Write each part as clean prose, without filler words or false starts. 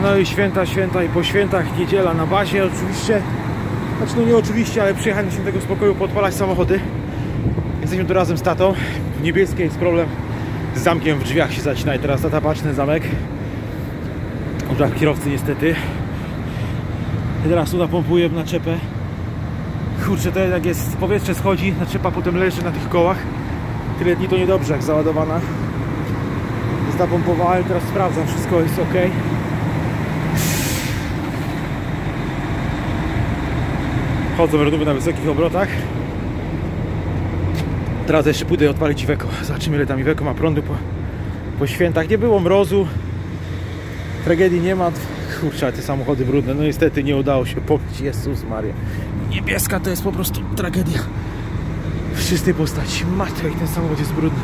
No i święta i po świętach niedziela na bazie oczywiście. Znaczy no nie oczywiście, ale przyjechałem do świętego spokoju podpalać samochody. Jesteśmy tu razem z tatą. W Niebieskiej jest problem z zamkiem w drzwiach, się zacina i teraz tata patrzy ten zamek. Brak kierowcy niestety. I teraz tu napompuję w naczepę. Kurczę, to jak jest, powietrze schodzi, naczepa potem leży na tych kołach. Tyle dni to niedobrze jak załadowana. Jest napompowałem, teraz sprawdzam, wszystko jest ok. Chodzą redówy na wysokich obrotach. Teraz jeszcze pójdę odpalić Iveco. Zobaczymy, ile tam Iveco ma prądu po świętach. Nie było mrozu. Tragedii nie ma. Kurczę, te samochody brudne. No niestety nie udało się pomyć. Jezus Maria. Niebieska to jest po prostu tragedia. W czystej postaci. Matko, jak ten samochód jest brudny.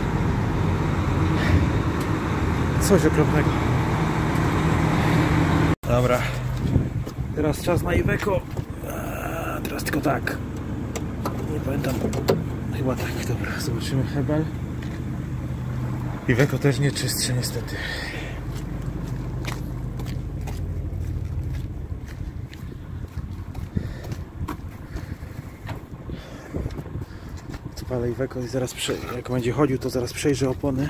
Coś okropnego. Dobra. Teraz czas na Iveco. Teraz tylko tak. Nie pamiętam. Chyba tak. Dobra, zobaczymy hebel. Iveco też nie czystsze niestety. Odpalę Iveco i zaraz jak będzie chodził, to zaraz przejrzę opony.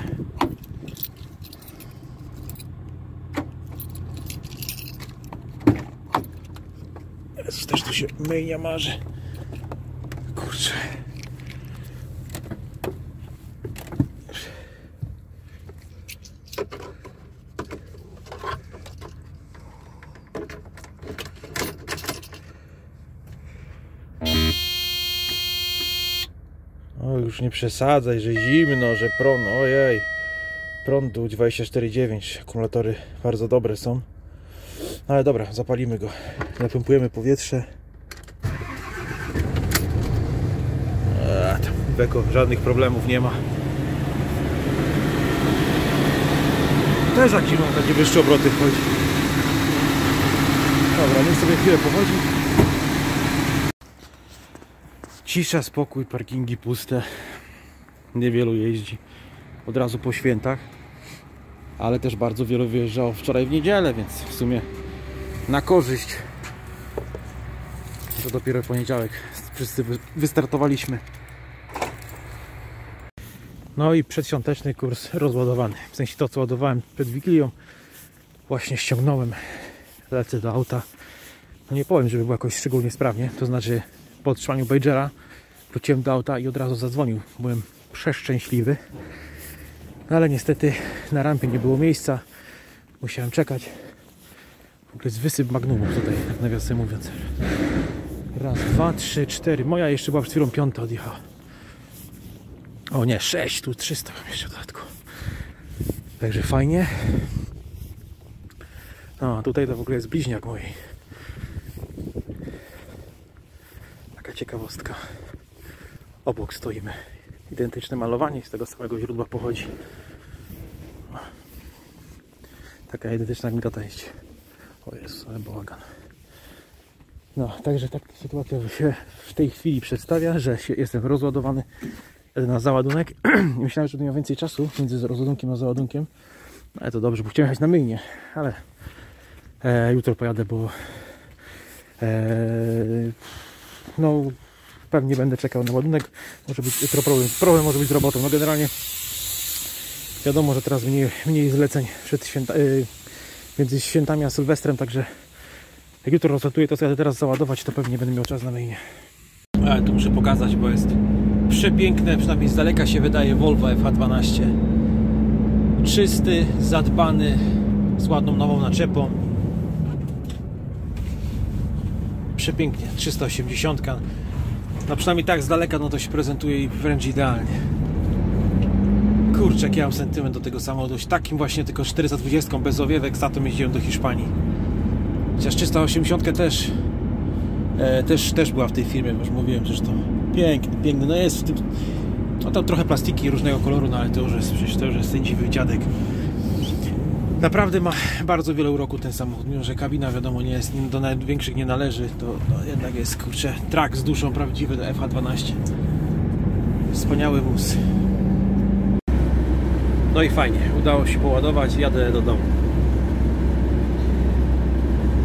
Jezus, też tu się myjnia marzy. Kurczę. O, już nie przesadzaj, że zimno, że prąd, ojej. Prądu 24,9. Akumulatory bardzo dobre są. Ale dobra, zapalimy go. Napompujemy powietrze. Tam Iveco żadnych problemów nie ma. Też jak zimą takie wyższe obroty wchodzi. Dobra, niech sobie chwilę pochodzi. Cisza, spokój, parkingi puste. Niewielu jeździ od razu po świętach. Ale też bardzo wielu wyjeżdżało wczoraj w niedzielę, więc w sumie na korzyść. To dopiero w poniedziałek wszyscy wystartowaliśmy. No i przedświąteczny kurs rozładowany. W sensie to, co ładowałem przed Wigilią, właśnie ściągnąłem. Lecę do auta. No nie powiem, żeby było jakoś szczególnie sprawnie. To znaczy po otrzymaniu Badgera wróciłem do auta i od razu zadzwonił. Byłem przeszczęśliwy. No ale niestety na rampie nie było miejsca. Musiałem czekać. W ogóle jest wysyp magnumów tutaj, tak nawiasem mówiąc. Raz, dwa, trzy, cztery. Moja jeszcze była przed chwilą piąta odjechała. O nie, 6, tu 300 jeszcze w dodatku. Także fajnie. No, tutaj to w ogóle jest bliźniak mojej. Taka ciekawostka. Obok stoimy. Identyczne malowanie, z tego samego źródła pochodzi. No. Taka identyczna jak mi ta część. O Jezu, ale bałagan. No, także taka sytuacja się w tej chwili przedstawia, że jestem rozładowany na załadunek. Myślałem, że będę miał więcej czasu między rozładunkiem a załadunkiem. Ale to dobrze, bo chciałem jechać na myjnię. Ale jutro pojadę, bo no pewnie będę czekał na ładunek. Może być jutro problem może być z robotą. No generalnie wiadomo, że teraz mniej zleceń przed między świętami a Sylwestrem, także jak jutro rozlatuję, to sobie teraz załadować, to pewnie będę miał czas na myjnię. Ale tu muszę pokazać, bo jest przepiękne, przynajmniej z daleka się wydaje, Volvo FH12. Czysty, zadbany, z ładną nową naczepą. Przepięknie, 380. No przynajmniej tak z daleka, no to się prezentuje wręcz idealnie. Kurczę, jak ja mam sentyment do tego samochodu. Takim właśnie, tylko 420 bez owiewek, za to jeździłem do Hiszpanii. Chociaż 380 też była w tej firmie, już mówiłem zresztą. Piękny, no jest w tym, no tam trochę plastiki różnego koloru, no ale to już jest, przecież to już jest sędziwy dziadek. Naprawdę ma bardzo wiele uroku ten samochód, mimo że kabina wiadomo nie jest, do największych nie należy, to jednak jest, kurczę, track z duszą prawdziwy do FH12. Wspaniały wóz. No i fajnie, udało się poładować, jadę do domu.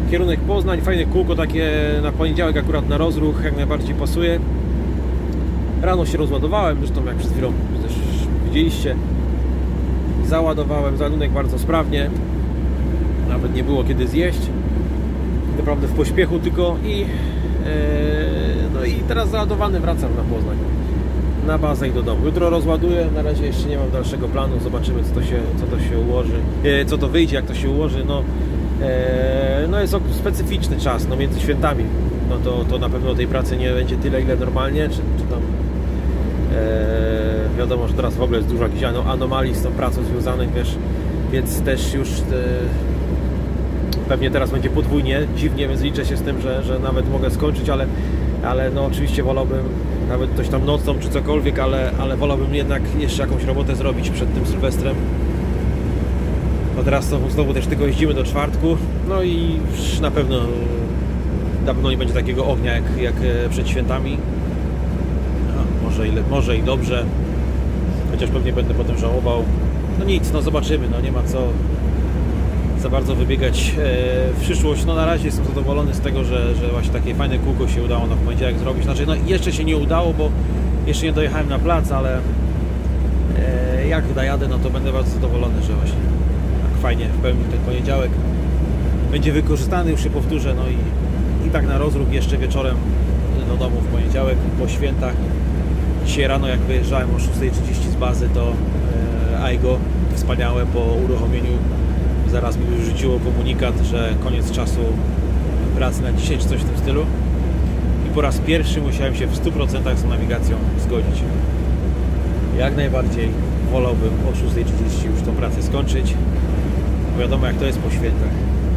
Kierunek Poznań, fajne kółko takie na poniedziałek akurat na rozruch, jak najbardziej pasuje. Rano się rozładowałem, zresztą jak przed chwilą też widzieliście. Załadowałem, załadunek bardzo sprawnie. Nawet nie było kiedy zjeść. Naprawdę w pośpiechu tylko no i teraz załadowany wracam na Poznań. Na bazę i do domu. Jutro rozładuję, na razie jeszcze nie mam dalszego planu. Zobaczymy co to się ułoży, co to wyjdzie, jak to się ułoży. No jest specyficzny czas, no między świętami. No to na pewno tej pracy nie będzie tyle, ile normalnie, czy tam wiadomo, że teraz w ogóle jest dużo jakichś anomalii z tą pracą związanych, wiesz, więc też już pewnie teraz będzie podwójnie, dziwnie, więc liczę się z tym, że nawet mogę skończyć, ale no oczywiście wolałbym nawet coś tam nocą czy cokolwiek, ale wolałbym jednak jeszcze jakąś robotę zrobić przed tym Sylwestrem. Bo teraz znowu też tylko jeździmy do czwartku, no i już na pewno dawno nie będzie takiego ognia jak przed świętami. No, może i dobrze, chociaż pewnie będę potem żałował. No nic, no zobaczymy, no nie ma co za bardzo wybiegać w przyszłość. No na razie jestem zadowolony z tego, że właśnie takie fajne kółko się udało w poniedziałek zrobić. Znaczy, no jeszcze się nie udało, bo jeszcze nie dojechałem na plac, ale jak dojadę, no to będę bardzo zadowolony, że właśnie tak fajnie w pełni ten poniedziałek będzie wykorzystany, już się powtórzę, no i tak na rozruch jeszcze wieczorem do domu w poniedziałek po świętach. Dzisiaj rano jak wyjeżdżałem o 6:30 z bazy, to AIGO wspaniałe po uruchomieniu zaraz mi wyrzuciło komunikat, że koniec czasu pracy na dzisiaj, czy coś w tym stylu. I po raz pierwszy musiałem się w 100% z nawigacją zgodzić. Jak najbardziej wolałbym o 6:30 już tą pracę skończyć. Bo wiadomo jak to jest po świętach.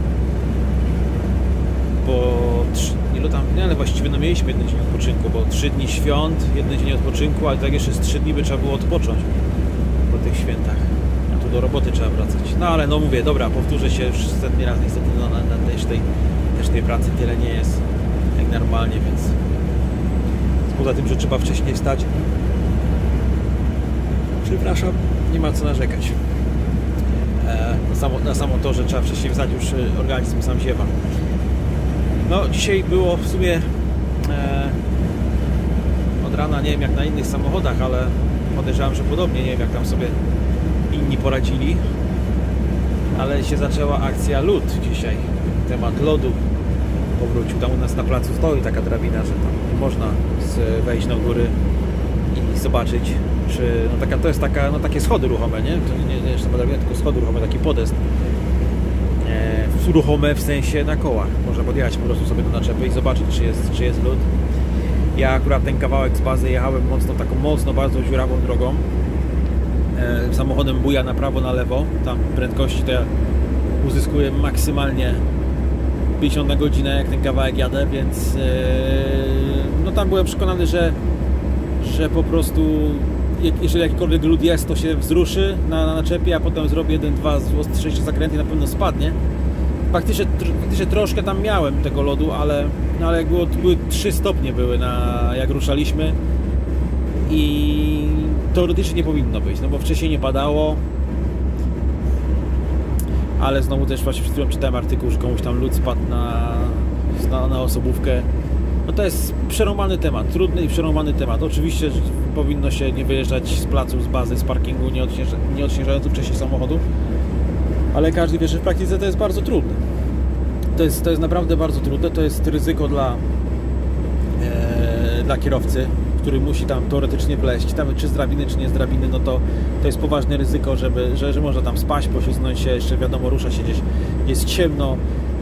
Ale właściwie no mieliśmy jeden dzień odpoczynku, bo 3 dni świąt, jeden dzień odpoczynku, ale tak jeszcze z 3 dni by trzeba było odpocząć po tych świętach. A tu do roboty trzeba wracać. No ale no mówię, dobra, powtórzę się już setny raz, niestety no, też tej pracy tyle nie jest jak normalnie, więc poza tym, że trzeba wcześniej wstać, przepraszam, nie ma co narzekać. Na samo to, że trzeba wcześniej wstać, już organizm sam ziewa. No dzisiaj było w sumie od rana, nie wiem jak na innych samochodach, ale podejrzewam, że podobnie, nie wiem jak tam sobie inni poradzili, ale się zaczęła akcja lód dzisiaj. Temat lodu powrócił. Tam u nas na placu stoi taka drabina, że tam można wejść na góry i zobaczyć, czy no to jest taka, no takie schody ruchome, nie? To nie jest sama drabina, tylko schody ruchome, taki podest. Ruchome w sensie na kołach. Można podjechać po prostu sobie do naczepy i zobaczyć, czy jest lód. Ja akurat ten kawałek z bazy jechałem mocno, bardzo dziurawą drogą. Samochodem buja na prawo, na lewo. Tam prędkości to ja uzyskuję maksymalnie 50 na godzinę, jak ten kawałek jadę, więc no tam byłem przekonany, że po prostu jeżeli jakikolwiek lód jest, to się wzruszy na naczepie, a potem zrobię 1-2 ostrzejsze zakręty i na pewno spadnie. Faktycznie troszkę tam miałem tego lodu, ale jak były 3 stopnie jak ruszaliśmy i teoretycznie nie powinno być, no bo wcześniej nie padało, ale znowu też właśnie przed chwilą czytałem artykuł, że komuś tam lód spadł na osobówkę. No to jest przerąbany temat, trudny i przerąbany temat. Oczywiście powinno się nie wyjeżdżać z placu, z bazy, z parkingu, nie odśnieżając wcześniej samochodu, ale każdy wie, że w praktyce to jest bardzo trudne. To jest naprawdę bardzo trudne, to jest ryzyko dla kierowcy, który musi tam teoretycznie wleźć, tam czy z drabiny, czy nie z drabiny, no to jest poważne ryzyko, że można tam spaść, poślizgnąć się, jeszcze wiadomo, rusza się gdzieś, jest ciemno,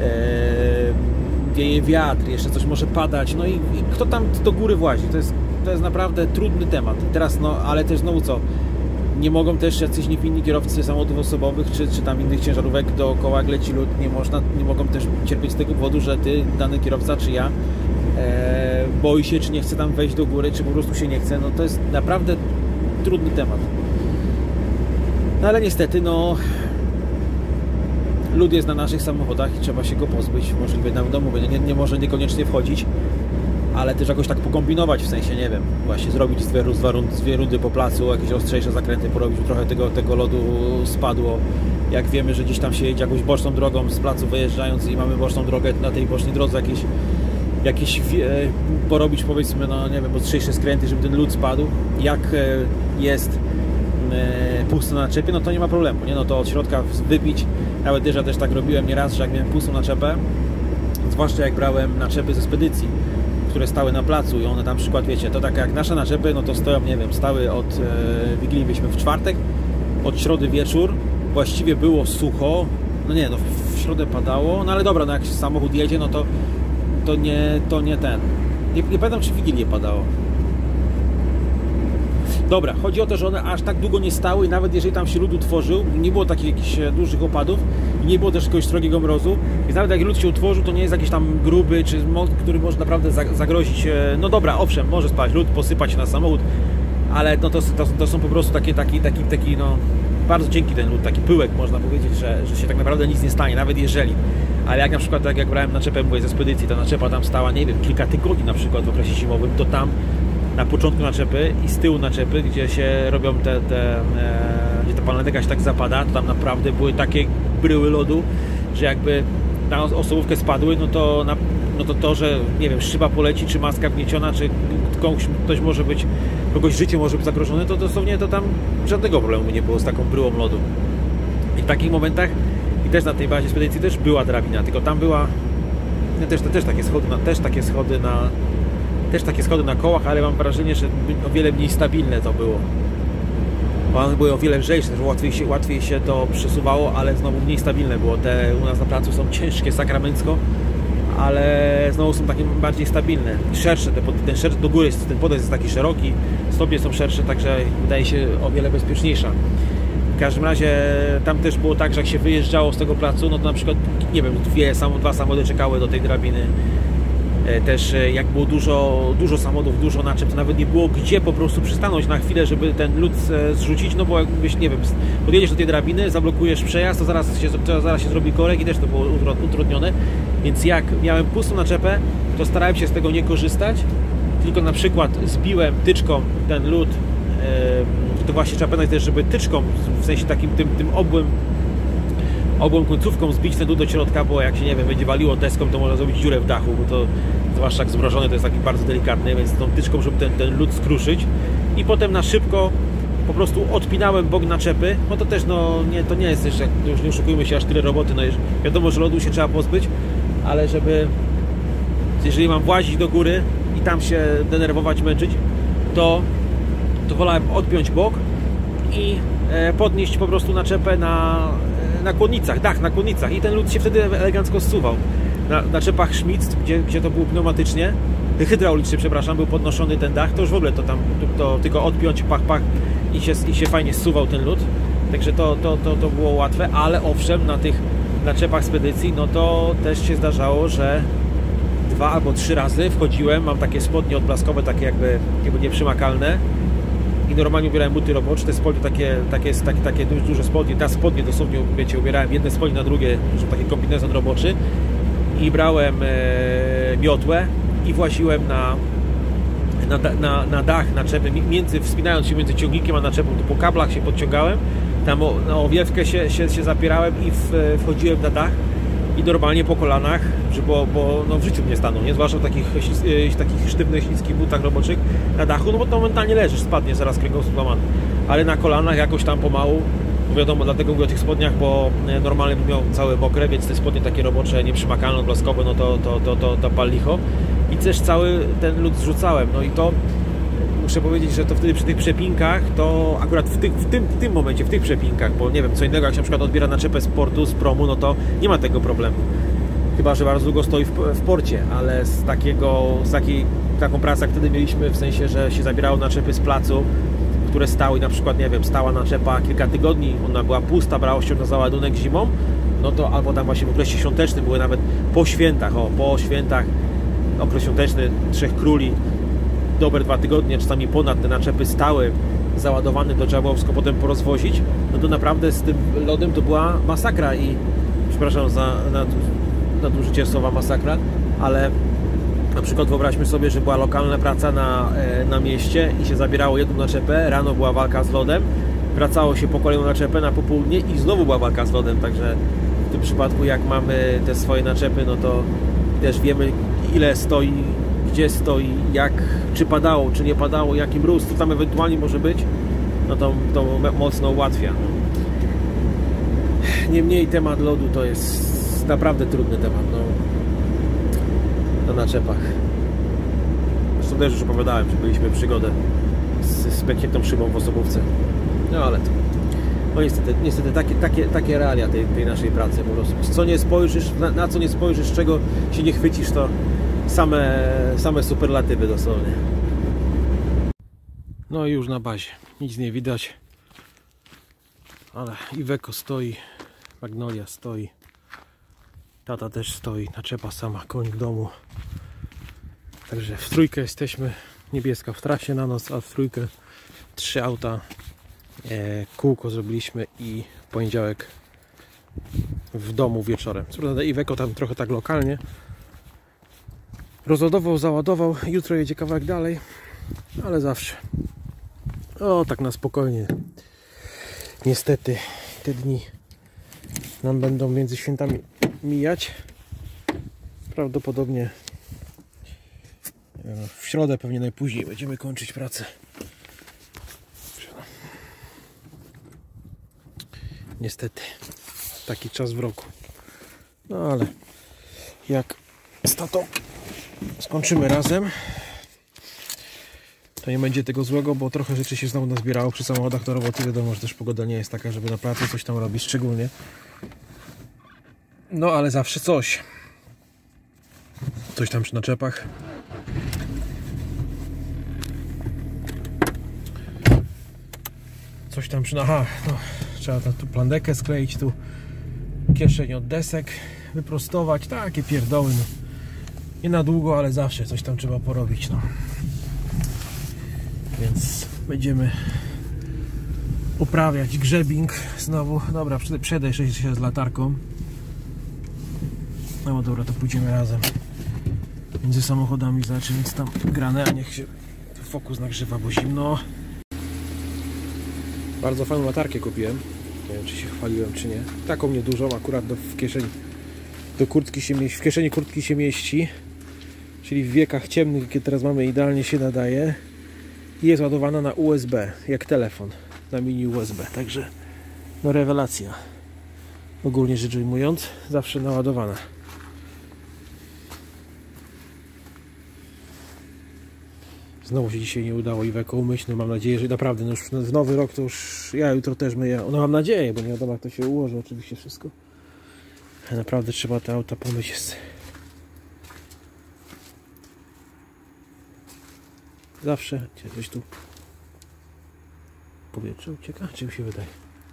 wieje wiatr, jeszcze coś może padać, no i kto tam do góry włazi, to jest naprawdę trudny temat. I teraz, no, ale też znowu co, nie mogą też jacyś niewinni kierowcy samochodów osobowych, czy tam innych ciężarówek dookoła, jak leci lód, nie mogą też cierpieć z tego powodu, że dany kierowca, czy ja boi się, czy nie chce tam wejść do góry, czy po prostu się nie chce, no to jest naprawdę trudny temat. No ale niestety, no lód jest na naszych samochodach i trzeba się go pozbyć, możliwie nawet w domu, nie może niekoniecznie wchodzić, ale też jakoś tak pokombinować, w sensie, nie wiem, właśnie zrobić dwie rundy po placu, jakieś ostrzejsze zakręty porobić, trochę tego lodu spadło. Jak wiemy, że gdzieś tam się jedzie jakąś boczną drogą z placu wyjeżdżając i mamy boczną drogę, na tej bocznej drodze jakieś porobić, powiedzmy, no nie wiem, ostrzejsze skręty, żeby ten lód spadł. Jak jest pusto na naczepie, no to nie ma problemu, nie? No to od środka wypić. Nawet ja też tak robiłem nieraz, że jak miałem pustą naczepę, zwłaszcza jak brałem naczepy ze spedycji, które stały na placu i one tam przykład, wiecie, to tak jak nasze naczepy, no to stoją, nie wiem, stały od Wigilii, byliśmy w czwartek, od środy wieczór, właściwie było sucho, no nie, no w środę padało, no ale dobra, no jak samochód jedzie, no to nie ten, nie pamiętam, czy w Wigilię padało. Dobra, chodzi o to, że one aż tak długo nie stały i nawet jeżeli tam się lód utworzył, nie było takich jakichś dużych opadów i nie było też jakiegoś srogiego mrozu, więc nawet jak lód się utworzył, to nie jest jakiś tam gruby, czy który może naprawdę zagrozić, no dobra, owszem, może spaść lód, posypać się na samochód, ale no to są po prostu taki no bardzo cienki ten lód, taki pyłek, można powiedzieć, że się tak naprawdę nic nie stanie, nawet jeżeli. Ale jak na przykład, tak jak brałem naczepę, mówię, ze spedycji, ta naczepa tam stała, nie wiem, kilka tygodni na przykład w okresie zimowym, to tam na początku naczepy i z tyłu naczepy, gdzie się robią gdzie ta palanetka się tak zapada, to tam naprawdę były takie bryły lodu, że jakby na osobówkę spadły, no to, że nie wiem, szyba poleci, czy maska wgnieciona, czy kogoś życie może być zagrożone, to dosłownie to tam żadnego problemu nie było z taką bryłą lodu. I w takich momentach, i też na tej bazie spedycji też była drabina, tylko tam była też takie schody na kołach, ale mam wrażenie, że o wiele mniej stabilne to było. One były o wiele lżejsze, że łatwiej się to przesuwało, ale znowu mniej stabilne było. Te u nas na placu są ciężkie sakramencko, ale znowu są takie bardziej stabilne. Szersze, ten szerszy do góry, ten podest jest taki szeroki, stopnie są szersze, także wydaje się o wiele bezpieczniejsza. W każdym razie tam też było tak, że jak się wyjeżdżało z tego placu, no to na przykład, nie wiem, dwa samochody czekały do tej drabiny. Też jak było dużo samochodów, dużo naczep, to nawet nie było gdzie po prostu przystanąć na chwilę, żeby ten lód zrzucić, no bo jakbyś, nie wiem, podjedziesz do tej drabiny, zablokujesz przejazd, to zaraz się zrobi korek i też to było utrudnione. Więc jak miałem pustą naczepę, to starałem się z tego nie korzystać, tylko na przykład zbiłem tyczką ten lód, to właśnie trzeba pamiętać też, żeby tyczką, w sensie takim tym obłą końcówką zbić ten lód do środka, bo jak się, nie wiem, będzie waliło deską, to można zrobić dziurę w dachu, bo to zwłaszcza jak zmrożony, to jest taki bardzo delikatny, więc tą tyczką, żeby ten lód skruszyć i potem na szybko po prostu odpinałem bok naczepy, bo to też, no, to nie jest jeszcze, już nie oszukujmy się, aż tyle roboty, no wiadomo, że lodu się trzeba pozbyć, ale jeżeli mam włazić do góry i tam się denerwować, męczyć, to wolałem odpiąć bok i podnieść po prostu naczepę na kłodnicach, dach na kłodnicach i ten lód się wtedy elegancko zsuwał. Na naczepach Schmitz, gdzie to było pneumatycznie, hydraulicznie, przepraszam, był podnoszony ten dach, to już w ogóle to tam tylko odpiąć, pach i się fajnie zsuwał ten lód. Także to było łatwe, ale owszem, na tych naczepach spedycji, no to też się zdarzało, że 2 albo 3 razy wchodziłem, mam takie spodnie odblaskowe, takie jakby nieprzymakalne i normalnie ubierałem buty robocze, te spodnie takie duże spodnie, te spodnie dosłownie, wiecie, ubierałem jedne spodnie na drugie, że taki kombinezon roboczy i brałem miotłę i właziłem na dach naczepy, wspinając się między ciągnikiem a naczepą, to po kablach się podciągałem, tam na owiewkę się zapierałem i wchodziłem na dach i normalnie po kolanach, bo no w życiu mnie stanął, nie? Zwłaszcza w takich sztywnych, śliskich butach roboczych na dachu, no bo to momentalnie leżysz, spadnie zaraz kręgosłup złamany, ale na kolanach jakoś tam pomału, wiadomo, dlatego mówię o tych spodniach, bo normalnie bym miał całe mokre, więc te spodnie takie robocze, nieprzymakalne, odblaskowe, no to pal licho i też cały ten lód zrzucałem, no i to muszę powiedzieć, że to wtedy przy tych przepinkach, to akurat w tym momencie, w tych przepinkach, bo nie wiem, co innego, jak się na przykład odbiera naczepę z portu, z promu, no to nie ma tego problemu. Chyba że bardzo długo stoi w porcie, ale taką pracę jak wtedy mieliśmy, w sensie, że się zabierało naczepy z placu, które stały, na przykład, nie wiem, stała naczepa kilka tygodni, ona była pusta, brało się na załadunek zimą, no to albo tam właśnie w okresie świątecznym, były nawet po świętach, okres świąteczny, 3 króli, dobre 2 tygodnie, czasami ponad, te naczepy stały załadowane, to trzeba było wszystko potem porozwozić, no to naprawdę z tym lodem to była masakra i przepraszam za nadużycie słowa masakra, ale Na przykład wyobraźmy sobie, że była lokalna praca na mieście i się zabierało jedną naczepę, rano była walka z lodem, wracało się po kolejną naczepę na popołudnie i znowu była walka z lodem, także w tym przypadku jak mamy te swoje naczepy, no to też wiemy ile stoi, gdzie stoi, jak, czy padało, czy nie padało, jaki mróz, co tam ewentualnie może być, no to mocno ułatwia. Niemniej temat lodu to jest naprawdę trudny temat, no, na naczepach. Zresztą też już opowiadałem, że byliśmy przygodę z pękniętą szybą w osobówce. No ale to, no niestety takie realia tej naszej pracy po prostu. Co nie spojrzysz, na co nie spojrzysz, czego się nie chwycisz, to same superlatywy dosłownie. No i już na bazie. Nic nie widać. Ale Iveco stoi, Magnolia stoi. Tata też stoi, naczepa sama, koń w domu. Także w trójkę jesteśmy. Niebieska w trasie na nos, a w trójkę 3 auta. Kółko zrobiliśmy i w poniedziałek w domu wieczorem. Co prawda Iveco tam trochę tak lokalnie rozładował, załadował. Jutro jedzie kawałek dalej, ale zawsze tak na spokojnie. Niestety te dni nam będą między świętami mijać. Prawdopodobnie w środę pewnie najpóźniej będziemy kończyć pracę. Niestety taki czas w roku. No ale jak z tatą skończymy razem, to nie będzie tego złego, bo trochę rzeczy się znowu nazbierało przy samochodach do roboty. Wiadomo, że też pogoda nie jest taka, żeby naprawdę coś tam robić szczególnie. No ale zawsze coś. Coś tam przy naczepach. Coś tam przy... Aha, no, trzeba tu plandekę skleić, tu kieszeń od desek wyprostować. Takie pierdoły. No. Nie na długo, ale zawsze coś tam trzeba porobić. No. Więc będziemy uprawiać grzebbing znowu. Dobra, przedaj się z latarką. No dobra, to pójdziemy razem między samochodami, zobaczymy co tam grane, a niech się fokus nagrzewa, bo zimno. Bardzo fajną latarkę kupiłem. Nie wiem, czy się chwaliłem, czy nie. Taką niedużą, akurat w kieszeni do kurtki się mieści, w kieszeni kurtki się mieści. Czyli w wiekach ciemnych, jakie teraz mamy, idealnie się nadaje. I jest ładowana na USB, jak telefon, na mini USB. Także no rewelacja. Ogólnie rzecz ujmując, zawsze naładowana. Znowu się dzisiaj nie udało Iveco umyć, no mam nadzieję, że naprawdę no już w nowy rok to już ja jutro też myję. No mam nadzieję, bo nie wiadomo jak to się ułoży oczywiście wszystko. Ale naprawdę trzeba te auta pomyć jest. Zawsze coś tu powietrze ucieka, czy mi się wydaje?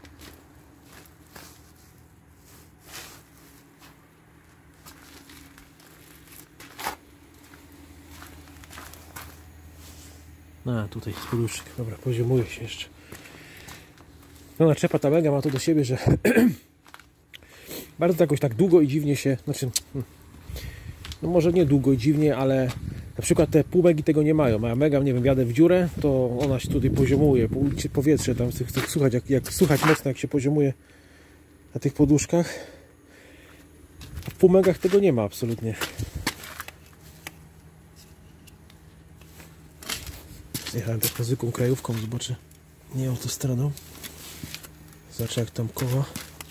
A, tutaj jest poduszek. Dobra, poziomuje się jeszcze. No naczepa ta mega ma to do siebie, że bardzo jakoś tak długo i dziwnie się, znaczy no może nie długo i dziwnie, ale na przykład te półmegi tego nie mają, a mega, nie wiem, jadę w dziurę, to ona się tutaj poziomuje, powietrze tam chcę słuchać, jak słuchać mocno, jak się poziomuje na tych poduszkach. A w półmegach tego nie ma absolutnie. Jechałem taką zwykłą krajówką, zobaczę, nie autostradą. Zobaczę jak tam koło.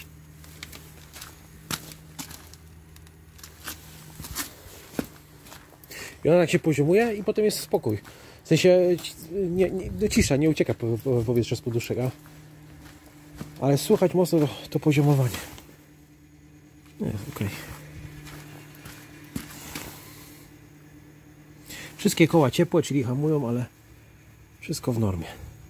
I ona tak się poziomuje i potem jest spokój. W sensie cisza, nie ucieka powietrze z poduszek, ale słuchać mocno to poziomowanie. No jest ok. Wszystkie koła ciepłe, czyli hamują, ale wszystko w normie.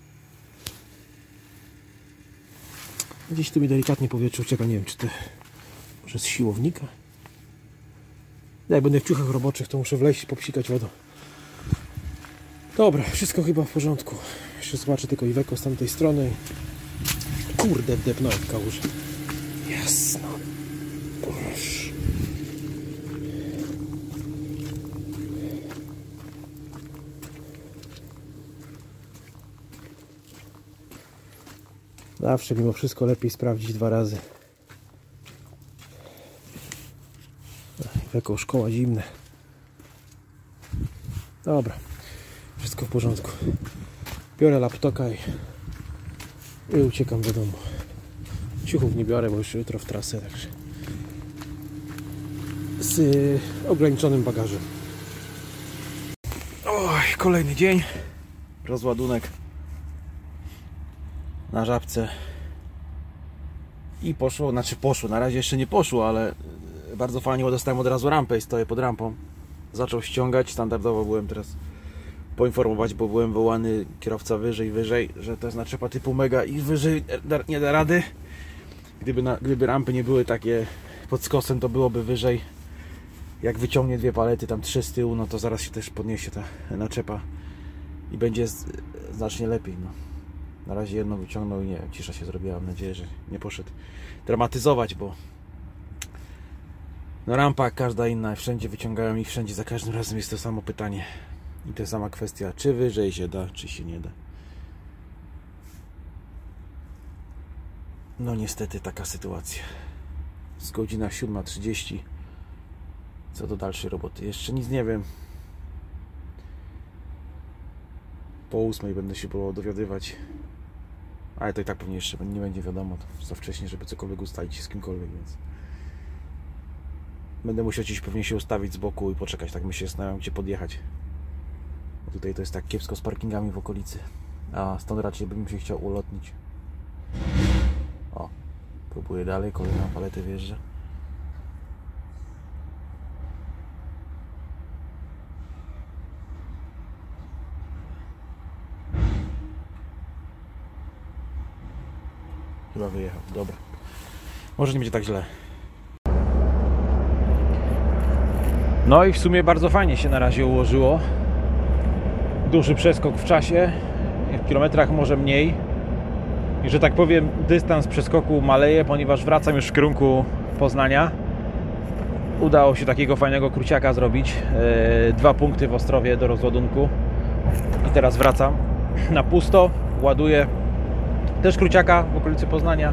Gdzieś tu mi delikatnie powietrze ucieka, nie wiem czy to może z siłownika. Jak będę w ciuchach roboczych, to muszę wleźć i popsikać wodą. Dobra, wszystko chyba w porządku. Jeszcze zobaczę tylko Iveco z tamtej strony. Kurde, wdepnąłem w kałużę. Jasno. Boże. Zawsze mimo wszystko lepiej sprawdzić 2 razy. Jako szkoła zimne. Dobra, wszystko w porządku. Biorę laptopa i uciekam do domu. Ciuchów nie biorę, bo już jutro w trasę, także z ograniczonym bagażem. Oj, kolejny dzień. Rozładunek na Żabce. I poszło, na razie jeszcze nie poszło, ale bardzo fajnie, bo dostałem od razu rampę i stoję pod rampą. Zaczął ściągać, standardowo byłem teraz poinformować, bo byłem wołany kierowca wyżej, że to jest naczepa typu mega i wyżej nie da rady. Gdyby rampy nie były takie pod skosem, to byłoby wyżej. Jak wyciągnie 2 palety, tam 3 z tyłu, no to zaraz się też podniesie ta naczepa i będzie znacznie lepiej. No. Na razie jedno wyciągnął i nie wiem, cisza się zrobiła. Mam nadzieję, że nie poszedł dramatyzować, bo no rampa jak każda inna, wszędzie wyciągają i wszędzie za każdym razem jest to samo pytanie i to sama kwestia, czy wyżej się da, czy się nie da. No niestety taka sytuacja. Jest godzina 7:30. Co do dalszej roboty? Jeszcze nic nie wiem. Po 8 będę się próbował dowiadywać. Ale to i tak pewnie jeszcze nie będzie wiadomo. To za wcześnie, żeby cokolwiek ustalić z kimkolwiek, więc będę musiał dziś pewnie się ustawić z boku i poczekać. Tak myślę, zastanawiam, gdzie podjechać. Bo tutaj to jest tak kiepsko z parkingami w okolicy. A stąd raczej bym się chciał ulotnić. O, próbuję dalej. Kolejną paletę wjeżdża. Chyba wyjechał, dobra. Może nie będzie tak źle. No i w sumie bardzo fajnie się na razie ułożyło. Duży przeskok w czasie, w kilometrach może mniej. I że tak powiem, dystans przeskoku maleje, ponieważ wracam już w kierunku Poznania. Udało się takiego fajnego kruciaka zrobić. 2 punkty w Ostrowie do rozładunku. I teraz wracam na pusto, ładuję też kruciaka w okolicy Poznania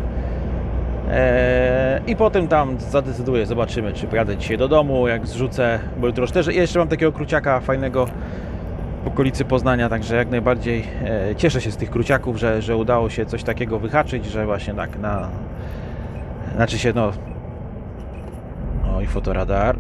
i potem tam zadecyduję, zobaczymy, czy pojadę dzisiaj do domu, jak zrzucę, bo jutro też jeszcze mam takiego kruciaka fajnego w okolicy Poznania, także jak najbardziej cieszę się z tych kruciaków, że udało się coś takiego wyhaczyć, że właśnie tak znaczy się no i fotoradar.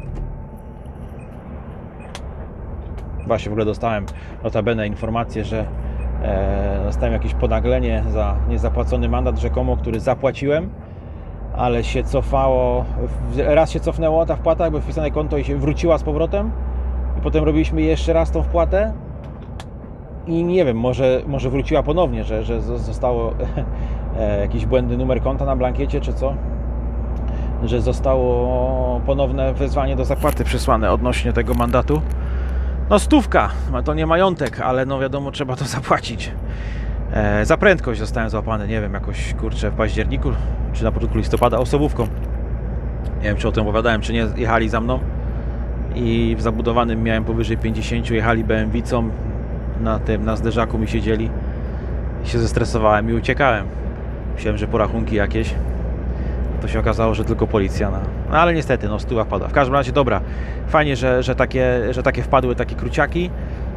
Właśnie w ogóle dostałem notabene informację, że dostałem jakieś ponaglenie za niezapłacony mandat rzekomo, który zapłaciłem, ale się cofało, raz się cofnęło ta wpłata, jakby wpisane konto i się wróciła z powrotem i potem robiliśmy jeszcze raz tą wpłatę i nie wiem, może wróciła ponownie, że zostało jakiś błędny numer konta na blankiecie czy co, że zostało ponowne wezwanie do zapłaty przysłane odnośnie tego mandatu. No 100, to nie majątek, ale no wiadomo, trzeba to zapłacić. Za prędkość zostałem złapany, nie wiem, jakoś kurczę w październiku, czy na początku listopada osobówką. Nie wiem, czy o tym opowiadałem, czy nie, jechali za mną i w zabudowanym miałem powyżej 50, jechali BMW-cą, na zderzaku mi siedzieli. Się zestresowałem i uciekałem. Myślałem, że porachunki jakieś. To się okazało, że tylko policja. No ale niestety, no 100 wpadła. W każdym razie dobra. Fajnie, że takie wpadły takie kruciaki.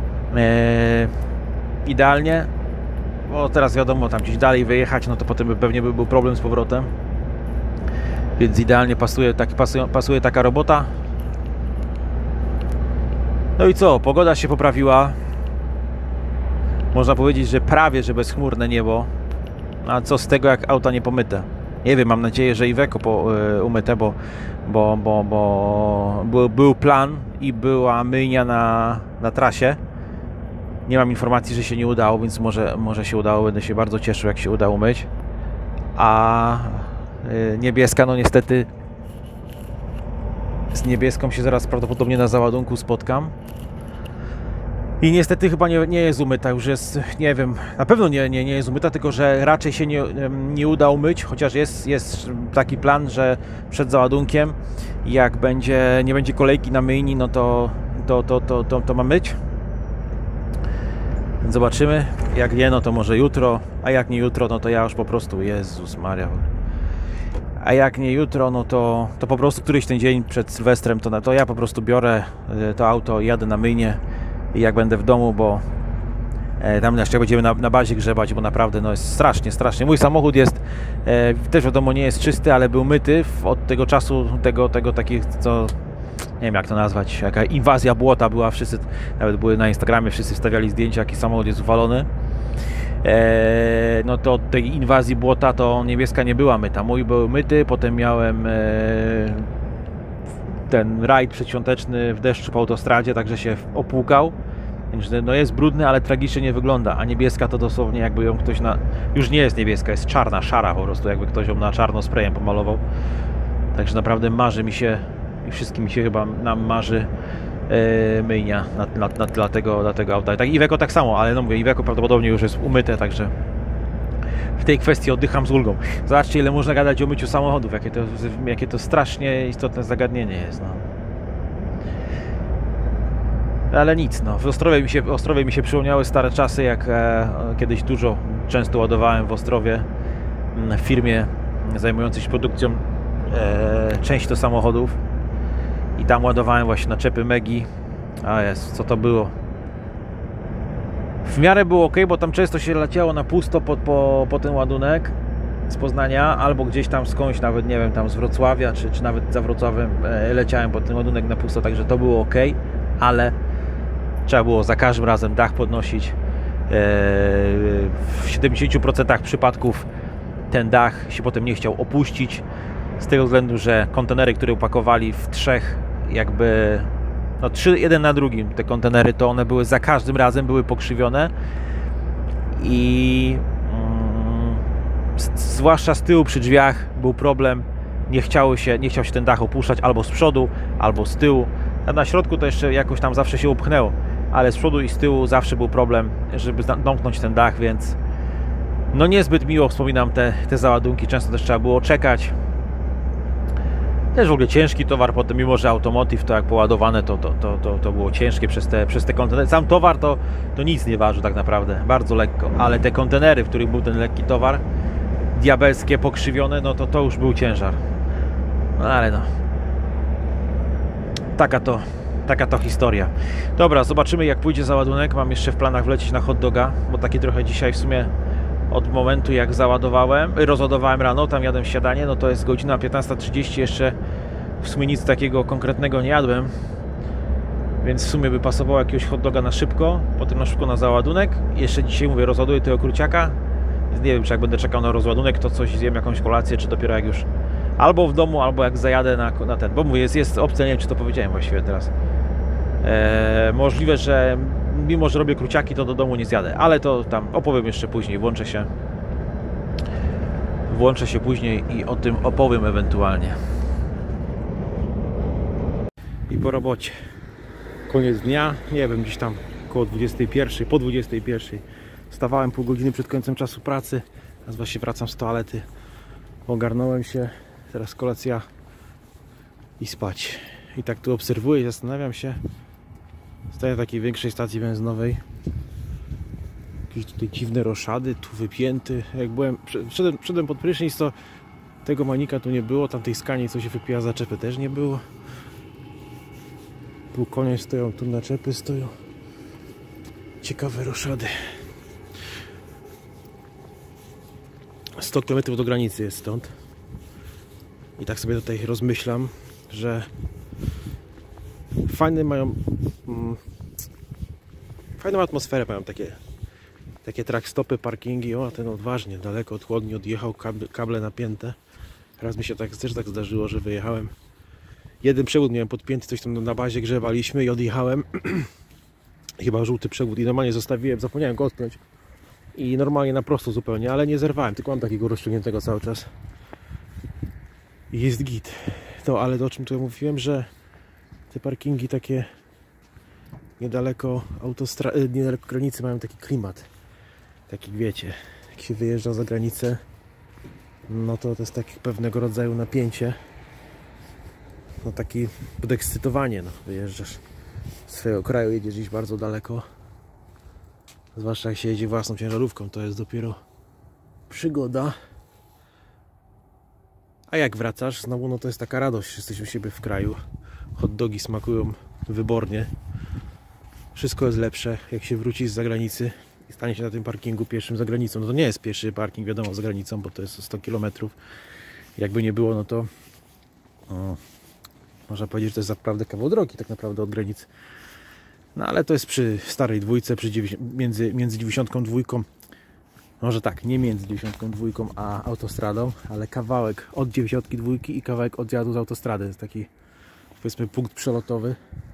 Idealnie. Bo teraz wiadomo, tam gdzieś dalej wyjechać, no to potem pewnie by był problem z powrotem. Więc idealnie pasuje taka robota. No i co? Pogoda się poprawiła. Można powiedzieć, że prawie, że bezchmurne niebo. A co z tego, jak auta nie pomyte? Nie wiem, mam nadzieję, że i weko umyte, bo był plan i była myjnia na trasie. Nie mam informacji, że się nie udało, więc może się udało. Będę się bardzo cieszył, jak się uda umyć. A niebieska, no niestety z niebieską się zaraz prawdopodobnie na załadunku spotkam. I niestety chyba nie jest umyta, już jest, nie wiem, na pewno nie jest umyta, tylko że raczej się nie uda umyć, chociaż jest taki plan, że przed załadunkiem, jak nie będzie kolejki na myjni, no to ma myć. Zobaczymy, jak nie, no to może jutro, a jak nie jutro, no to ja już po prostu, Jezus Maria. A jak nie jutro, no to po prostu któryś ten dzień przed Sylwestrem, to ja po prostu biorę to auto i jadę na myjnię i jak będę w domu, bo tam jeszcze będziemy na bazie grzebać, bo naprawdę no jest strasznie, strasznie. Mój samochód jest, też wiadomo, nie jest czysty, ale był myty od tego czasu, tego takich, co nie wiem jak to nazwać, jaka inwazja błota była, wszyscy, nawet były na Instagramie, wszyscy wstawiali zdjęcia, jaki samochód jest uwalony. No to od tej inwazji błota to niebieska nie była myta. Mój był myty, potem miałem ten rajd przedświąteczny w deszczu po autostradzie, także się opłukał. No jest brudny, ale tragicznie nie wygląda, a niebieska to dosłownie jakby ją ktoś już nie jest niebieska, jest czarna, szara po prostu, jakby ktoś ją na czarno sprayem pomalował. Także naprawdę marzy mi się i wszystkim mi się chyba nam marzy myjnia dla tego auta. Tak, Iveco tak samo, ale no mówię, Iveco prawdopodobnie już jest umyte, także w tej kwestii oddycham z ulgą. Zobaczcie, ile można gadać o myciu samochodów, jakie to strasznie istotne zagadnienie jest. No. Ale nic, no. W Ostrowie mi się przypomniały stare czasy, jak kiedyś często ładowałem w Ostrowie w firmie zajmującej się produkcją części do samochodów i tam ładowałem właśnie naczepy Megi. A jest, co to było? W miarę było ok, bo tam często się leciało na pusto po ten ładunek z Poznania, albo gdzieś tam skądś, nawet nie wiem, tam z Wrocławia, czy nawet za Wrocławiem leciałem po ten ładunek na pusto, także to było ok, ale trzeba było za każdym razem dach podnosić. W 70% przypadków ten dach się potem nie chciał opuścić, z tego względu, że kontenery, które upakowali w trzech jakby, no 3 jeden na drugim te kontenery, to one były za każdym razem były pokrzywione i zwłaszcza z tyłu przy drzwiach był problem, nie chciał się ten dach opuszczać albo z przodu, albo z tyłu. A na środku to jeszcze jakoś tam zawsze się upchnęło, ale z przodu i z tyłu zawsze był problem, żeby domknąć ten dach, więc no niezbyt miło wspominam te załadunki, często też trzeba było czekać. Też w ogóle ciężki towar, potem mimo że automotive to jak poładowane to było ciężkie przez te kontenery. Sam towar to nic nie ważył tak naprawdę, bardzo lekko, ale te kontenery, w których był ten lekki towar, diabelskie, pokrzywione, no to już był ciężar. No ale no, taka to historia. Dobra, zobaczymy jak pójdzie załadunek. Mam jeszcze w planach wlecieć na hot doga, bo taki trochę dzisiaj w sumie od momentu jak rozładowałem rano, tam jadłem śniadanie, no to jest godzina 15:30, jeszcze w sumie nic takiego konkretnego nie jadłem, więc w sumie by pasowało jakiegoś hot doga na szybko, potem na szybko na załadunek. Jeszcze dzisiaj mówię, rozładuję tego kruciaka, więc nie wiem, czy jak będę czekał na rozładunek, to coś zjem, jakąś kolację, czy dopiero jak już albo w domu, albo jak zajadę na ten, bo mówię, jest opcja, nie wiem, czy to powiedziałem właściwie teraz. Możliwe, że mimo, że robię kruciaki, to do domu nie zjadę, ale to tam opowiem jeszcze później, włączę się później i o tym opowiem ewentualnie. I po robocie. Koniec dnia, nie wiem, gdzieś tam koło 21, po 21. Wstawałem pół godziny przed końcem czasu pracy, teraz właśnie wracam z toalety, ogarnąłem się, teraz kolacja i spać. I tak tu obserwuję i zastanawiam się. Stoję na takiej większej stacji benzynowej. Jakieś tutaj dziwne roszady, tu wypięty. Jak wszedłem pod prysznic, to tego manika tu nie było, tamtej skani, co się wypija zaczepy, też nie było. Tu konie stoją, tu naczepy stoją. Ciekawe roszady. 100 km do granicy jest stąd. I tak sobie tutaj rozmyślam, że fajną atmosferę mają takie trackstopy, parkingi. O, ten odważnie, daleko od chłodni odjechał, kable napięte. Raz mi się też tak zdarzyło, że wyjechałem. Jeden przewód miałem podpięty, coś tam na bazie grzewaliśmy i odjechałem. Chyba żółty przewód i normalnie zostawiłem, zapomniałem go odpiąć. I normalnie na prosto zupełnie, ale nie zerwałem, tylko mam takiego rozciągniętego cały czas. I jest git. To, ale o czym tutaj mówiłem, że te parkingi takie niedaleko granicy mają taki klimat. Taki wiecie, jak się wyjeżdża za granicę, no to jest takie pewnego rodzaju napięcie. No taki podekscytowanie, no wyjeżdżasz z swojego kraju, jedziesz gdzieś bardzo daleko Zwłaszcza jak się jedzie własną ciężarówką, to jest dopiero przygoda. A jak wracasz, znowu no to jest taka radość, jesteśmy u siebie w kraju. Hot dogi smakują wybornie. Wszystko jest lepsze, jak się wróci z zagranicy i stanie się na tym parkingu pierwszym za granicą. No to nie jest pierwszy parking, wiadomo, za granicą, bo to jest 100 km. Jakby nie było, no to można powiedzieć, że to jest naprawdę kawał drogi tak naprawdę od granicy. No ale to jest przy starej dwójce, między 92, może tak, nie między 92 a autostradą, ale kawałek od 92 i kawałek od zjazdu z autostrady. Jest taki, powiedzmy, punkt przelotowy.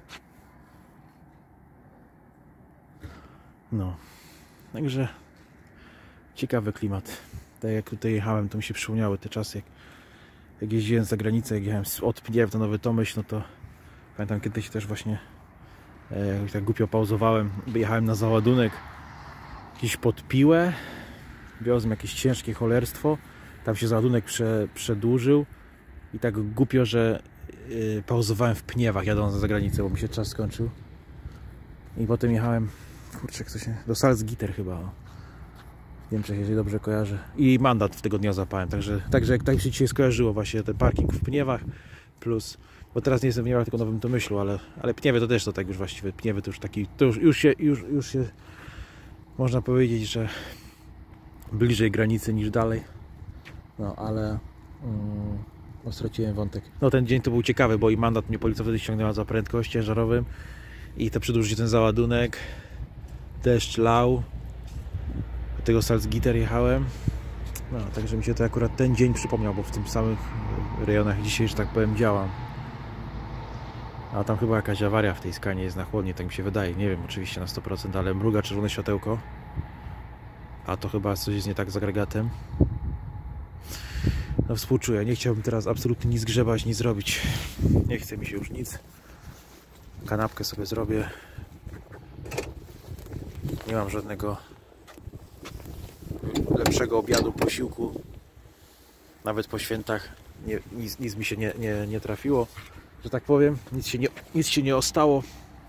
No, także ciekawy klimat. Tak jak tutaj jechałem, to mi się przypomniały te czasy, jak jeździłem za granicę, jak jechałem od Pniew do Nowy Tomyśl, no to pamiętam kiedyś też właśnie tak głupio pauzowałem, jechałem na załadunek jakiś pod Piłę, wiozłem jakieś ciężkie cholerstwo, tam się załadunek przedłużył i tak głupio, że pauzowałem w Pniewach jadąc za granicę, bo mi się czas skończył i potem jechałem, kurczę, do Salzgitter chyba, w Niemczech, jeżeli dobrze kojarzę, i mandat w tego dnia zapałem, także jak tak się dzisiaj skojarzyło właśnie ten parking w Pniewach plus, bo teraz nie jestem w Pniewach, tylko w Nowym Tomyślu, ale Pniewy to też to tak już właściwie, Pniewy to już taki, to już się można powiedzieć, że bliżej granicy niż dalej, no ale straciłem wątek. No ten dzień to był ciekawy, bo i mandat mnie policja wtedy ściągnęła za prędkość ciężarowym i to przedłużyć ten załadunek, deszcz lał, do tego Salzgitter jechałem, no także mi się to akurat ten dzień przypomniał, bo w tym samych rejonach dzisiaj, że tak powiem, działam. A tam chyba jakaś awaria w tej skanie jest na chłodnie, tak mi się wydaje. Nie wiem oczywiście na 100%, ale mruga czerwone światełko. A to chyba coś jest nie tak z agregatem. No współczuję, nie chciałbym teraz absolutnie nic grzebać, nic zrobić. Nie chce mi się już nic. Kanapkę sobie zrobię. Nie mam żadnego lepszego obiadu, posiłku. Nawet po świętach nic mi się nie trafiło, że tak powiem. Nic się nie ostało.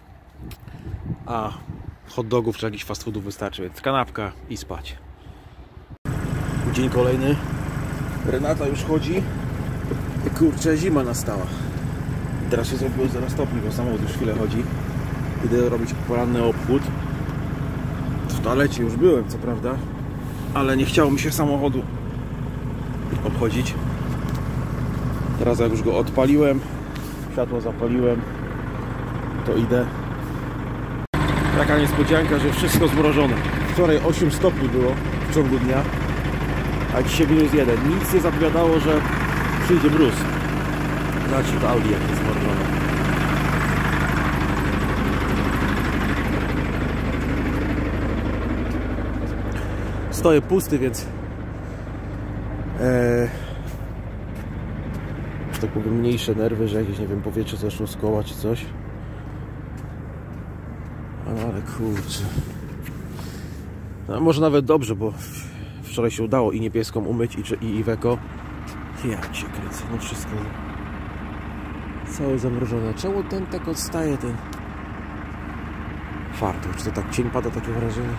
A hot dogów czy jakichś fast foodów wystarczy, więc kanapka i spać. Dzień kolejny. Renata już chodzi. Kurczę, zima nastała. Teraz się zrobiło 0 stopni, bo samochód już chwilę chodzi. Idę robić poranny obchód. W toalecie już byłem, co prawda, ale nie chciało mi się samochodu obchodzić. Teraz jak już go odpaliłem, światło zapaliłem, to idę. Taka niespodzianka, że wszystko zmrożone. Wczoraj 8 stopni było w ciągu dnia, a dzisiaj -1. Nic nie zapowiadało, że przyjdzie mróz. Zobaczcie to Audi, jak jest zmrożone. Stoję pusty, więc że tak powiem, mniejsze nerwy, że jakieś, nie wiem, powietrze zeszło z koła czy coś. Ale kurczę. No, może nawet dobrze, bo wczoraj się udało i niebieską umyć, i Iveco. Ja cię kręcę, no wszystko całe zamrożone. Czemu ten tak odstaje, ten fartuch? Czy to tak cień pada, takie wrażenie?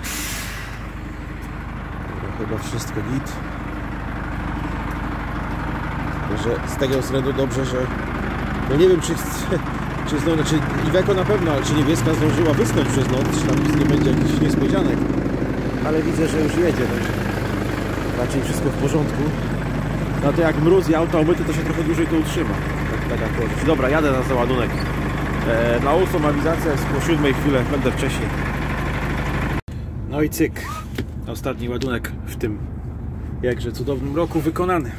Dobra, chyba wszystko git. Że z tego względu dobrze, że no nie wiem, czy Iveco na pewno, ale czy niebieska zdążyła wysnąć przez noc, czy tam nie będzie jakichś niespodzianek, ale widzę, że już jedzie, także raczej wszystko w porządku. No to jak mróz i auto umyte, to się trochę dłużej to utrzyma. Tak jak powiedzieć. Dobra, jadę na załadunek. Na 8 awizacja jest po 7 chwilę, będę wcześniej. No i cyk. Ostatni ładunek w tym jakże cudownym roku wykonany.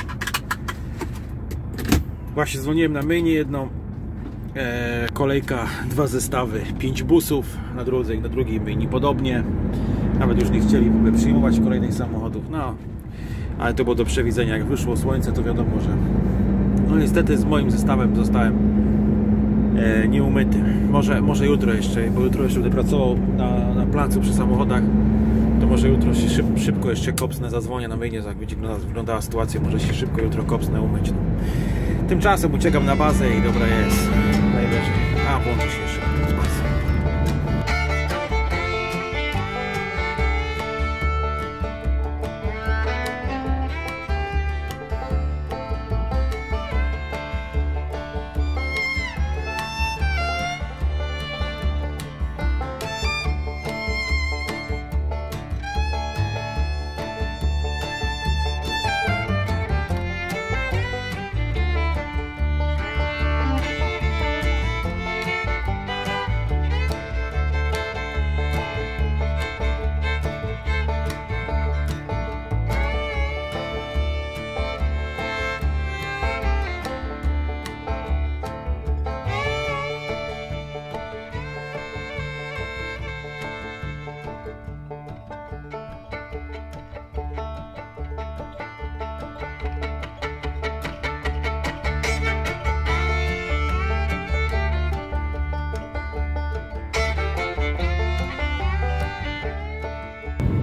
Właśnie dzwoniłem na myjnię jedną. Kolejka, 2 zestawy, 5 busów na drodze i na drugiej myjni podobnie. Nawet już nie chcieli w ogóle przyjmować kolejnych samochodów. No, ale to było do przewidzenia. Jak wyszło słońce, to wiadomo, że no niestety z moim zestawem zostałem nieumyty. Może jutro jeszcze, bo jutro jeszcze będę pracował na placu przy samochodach. To może jutro się szybko jeszcze kopsnę, zadzwonię na myjnię, jak będzie wyglądała sytuacja, może się szybko jutro kopsnę umyć. No. Tymczasem uciekam na bazę i dobra jest. Najwyżej. A, włączy się jeszcze.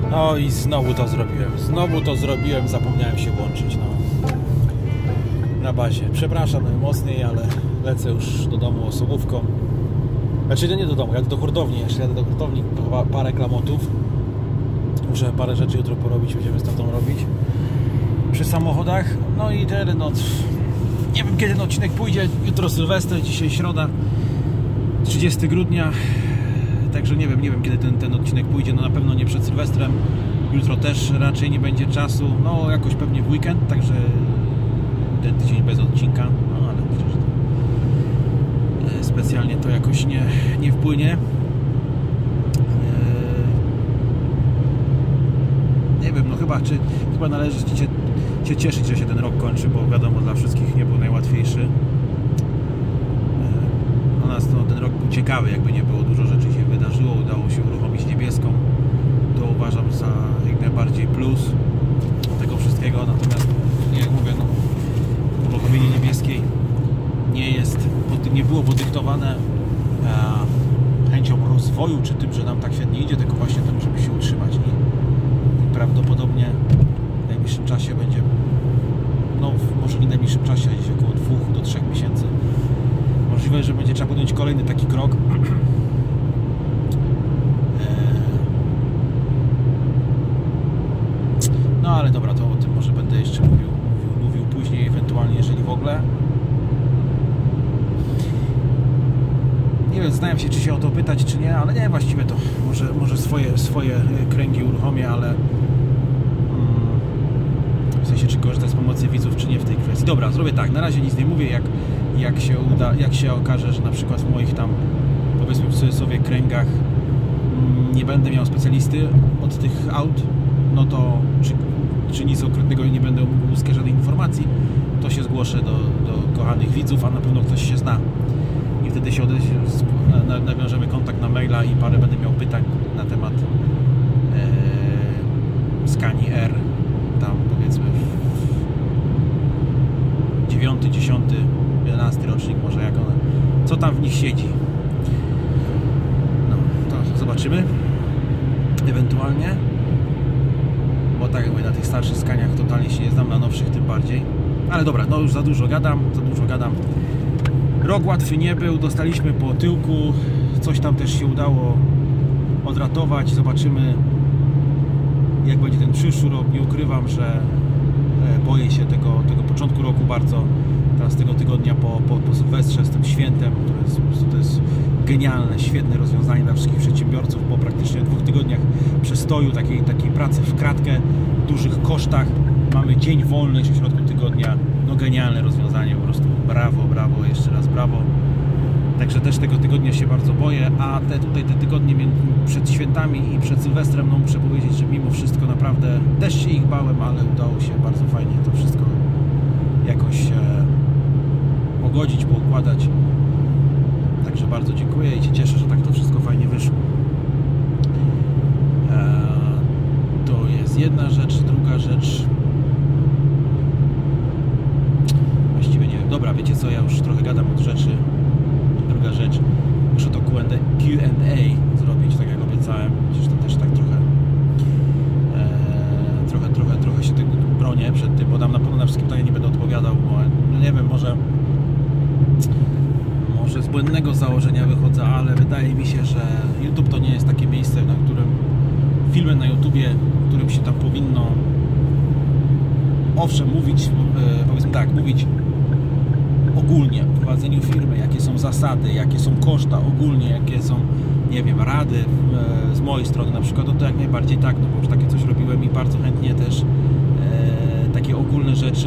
No i znowu to zrobiłem, zapomniałem się włączyć, no. Na bazie. Przepraszam najmocniej, ale lecę już do domu osobówką. Znaczy nie do domu, jadę do hurtowni, jeszcze jadę do hurtowni, parę klamotów. Muszę parę rzeczy jutro porobić, będziemy z tatą robić przy samochodach. No i tyle, no nie wiem kiedy ten odcinek pójdzie, jutro Sylwester, dzisiaj środa, 30 grudnia. Także nie wiem kiedy ten odcinek pójdzie, no na pewno nie przed Sylwestrem. Jutro też raczej nie będzie czasu, no jakoś pewnie w weekend, także ten tydzień bez odcinka, no ale przecież specjalnie to jakoś nie wpłynie. Nie wiem, no chyba należy się cieszyć, że się ten rok kończy, bo wiadomo, dla wszystkich nie był najłatwiejszy. U nas ten rok był ciekawy, jakby nie było, dużo rzeczy się wydarzyło, udało się uruchomić Niebieską, to uważam za jak najbardziej plus tego wszystkiego, natomiast jak mówię, no uruchomienie Niebieskiej nie było podyktowane chęcią rozwoju, czy tym, że nam tak świetnie idzie, tylko właśnie tym, żeby się utrzymać i prawdopodobnie w najbliższym czasie będzie, no może nie w najbliższym czasie, gdzieś około 2 do 3 miesięcy możliwe, że będzie trzeba podjąć kolejny taki krok. No ale dobra, to o tym może będę jeszcze mówił później, ewentualnie, jeżeli w ogóle. Nie wiem, zastanawiam się, czy się o to pytać, czy nie, ale nie, właściwie to może swoje kręgi uruchomię, ale w sensie, czy korzystać z pomocy widzów, czy nie w tej kwestii. Dobra, zrobię tak, na razie nic nie mówię, jak się okaże, że na przykład w moich tam, powiedzmy w cudzysłowie, kręgach nie będę miał specjalisty od tych aut, no to czy nic konkretnego nie będę mógł uzyskać żadnej informacji, to się zgłoszę do kochanych widzów, a na pewno ktoś się zna i wtedy się nawiążemy kontakt na maila i parę będę miał pytań na temat Scanii R, tam powiedzmy 9, 10, 11 rocznik może, jak one, co tam w nich siedzi. No, to zobaczymy ewentualnie, bo tak jak mówię, na tych starszych Scaniach totalnie się nie znam, na nowszych tym bardziej. Ale dobra, no już za dużo gadam. Rok łatwy nie był, dostaliśmy po tyłku, coś tam też się udało odratować, zobaczymy jak będzie ten przyszły rok. Nie ukrywam, że boję się tego początku roku bardzo, teraz tego tygodnia po Sylwestrze, z tym świętem, to jest genialne, świetne rozwiązanie dla wszystkich przedsiębiorców po praktycznie 2 tygodniach przestoju, takiej pracy w kratkę, dużych kosztach, mamy dzień wolny w środku tygodnia, no genialne rozwiązanie, po prostu brawo, jeszcze raz brawo. Także też tego tygodnia się bardzo boję, a te tygodnie przed świętami i przed Sylwestrem, no muszę powiedzieć, że mimo wszystko naprawdę też się ich bałem, ale udało się bardzo fajnie to wszystko jakoś pogodzić, poukładać. Także bardzo dziękuję i się cieszę, że tak to wszystko fajnie wyszło. To jest jedna rzecz, druga rzecz. Właściwie nie wiem. Dobra, wiecie co, ja już trochę gadam od rzeczy. Druga rzecz, muszę to Q&A zrobić, tak jak obiecałem. Przecież to też tak trochę się tego bronię przed tym, bo tam na pewno na wszystkie pytania nie będę odpowiadał, bo no nie wiem, może z błędnego założenia wychodzę, ale wydaje mi się, że YouTube to nie jest takie miejsce, na którym filmy na YouTubie, w którym się tam powinno owszem mówić, powiedzmy tak, mówić ogólnie o prowadzeniu firmy, jakie są zasady, jakie są koszta ogólnie, jakie są, nie wiem, rady z mojej strony na przykład, to jak najbardziej tak, no bo już takie coś robiłem i bardzo chętnie też takie ogólne rzeczy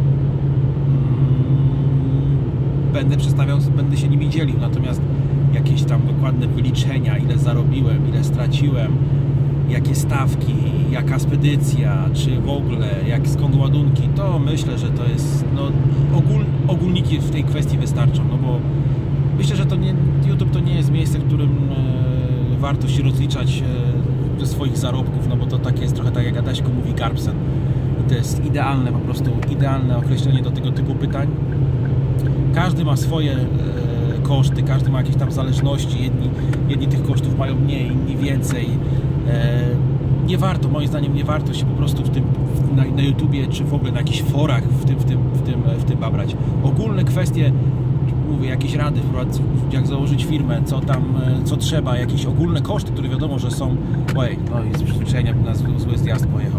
będę przedstawiał, będę się nimi dzielił, natomiast jakieś tam dokładne wyliczenia, ile zarobiłem, ile straciłem, jakie stawki, jaka spedycja, czy w ogóle, skąd ładunki, to myślę, że to jest, no, ogólniki w tej kwestii wystarczą, no bo myślę, że YouTube to nie jest miejsce, w którym warto się rozliczać ze swoich zarobków, no bo to tak jest trochę tak jak Adaśko mówi Garbsen i to jest idealne, po prostu idealne określenie do tego typu pytań. Każdy ma swoje koszty, każdy ma jakieś tam zależności, jedni tych kosztów mają mniej, inni więcej. nie warto, moim zdaniem nie warto się po prostu na YouTubie, czy w ogóle na jakichś forach w tym babrać. Ogólne kwestie, mówię, jakieś rady, jak założyć firmę, co trzeba, jakieś ogólne koszty, które wiadomo, że są, no i z przyzwyczajenia na zły zjazd pojechał.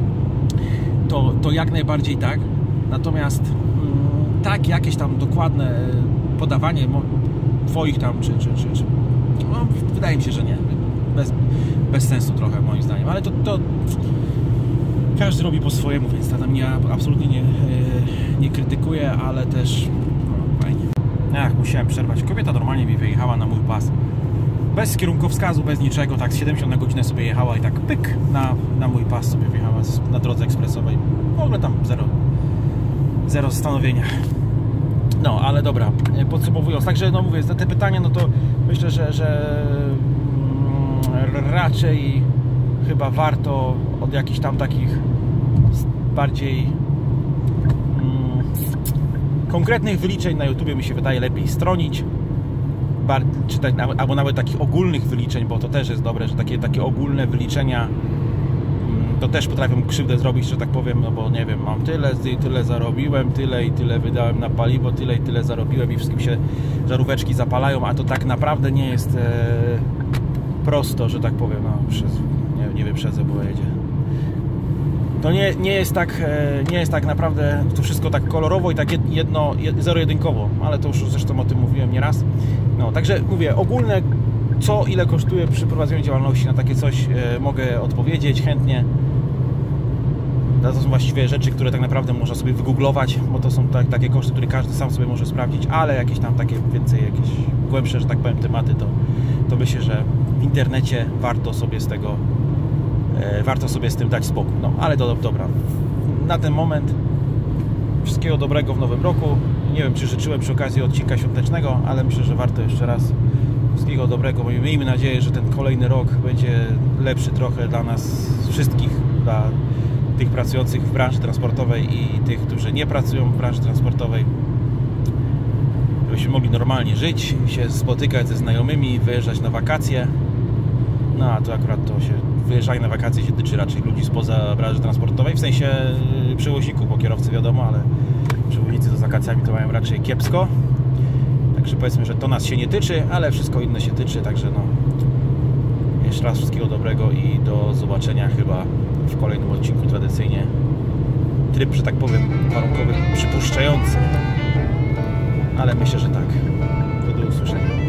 To jak najbardziej tak, natomiast tak, jakieś tam dokładne podawanie Twoich tam, czy no, wydaje mi się, że nie. Bez sensu trochę, moim zdaniem, ale to każdy robi po swojemu, więc tam ja absolutnie nie krytykuję, ale też no, fajnie. Musiałem przerwać. Kobieta normalnie mi wyjechała na mój pas. Bez kierunkowskazu, bez niczego, tak z 70 na godzinę sobie jechała i tak pyk na mój pas sobie wjechała na drodze ekspresowej. W ogóle tam zero zastanowienia. No, ale dobra, podsumowując, także no mówię, te pytania, no to myślę, że raczej chyba warto od jakichś tam takich bardziej konkretnych wyliczeń na YouTubie, mi się wydaje, lepiej stronić, czytać, albo nawet takich ogólnych wyliczeń, bo to też jest dobre, że takie ogólne wyliczenia to też potrafią krzywdę zrobić, że tak powiem, no bo nie wiem, mam tyle zarobiłem, tyle i tyle wydałem na paliwo, tyle i tyle zarobiłem i wszystkim się żaróweczki zapalają, a to tak naprawdę nie jest prosto, że tak powiem, no nie wyprzedzę, bo jedzie. To nie jest tak naprawdę to wszystko tak kolorowo i tak zero-jedynkowo, ale to już zresztą o tym mówiłem nieraz. No, także mówię, ogólne co ile kosztuje przy prowadzeniu działalności, na takie coś mogę odpowiedzieć chętnie. To są właściwie rzeczy, które tak naprawdę można sobie wygooglować, bo to są takie koszty, które każdy sam sobie może sprawdzić, ale jakieś tam takie więcej, jakieś głębsze, że tak powiem, tematy, to myślę, że w internecie warto sobie z tym dać spokój. No, ale dobra. Na ten moment wszystkiego dobrego w nowym roku. Nie wiem, czy życzyłem przy okazji odcinka świątecznego, ale myślę, że warto jeszcze raz wszystkiego dobrego. Miejmy nadzieję, że ten kolejny rok będzie lepszy trochę dla nas wszystkich, dla tych pracujących w branży transportowej i tych, którzy nie pracują w branży transportowej. Żebyśmy mogli normalnie żyć, się spotykać ze znajomymi, wyjeżdżać na wakacje. No a to akurat wyjeżdżanie na wakacje się tyczy raczej ludzi spoza branży transportowej, w sensie przewoźników, bo kierowcy wiadomo, ale przewoźnicy z wakacjami to mają raczej kiepsko. Także powiedzmy, że to nas się nie tyczy, ale wszystko inne się tyczy, także no jeszcze raz wszystkiego dobrego i do zobaczenia chyba w kolejnym odcinku tradycyjnie. Tryb, że tak powiem, warunkowy przypuszczający, ale myślę, że tak. Do usłyszenia.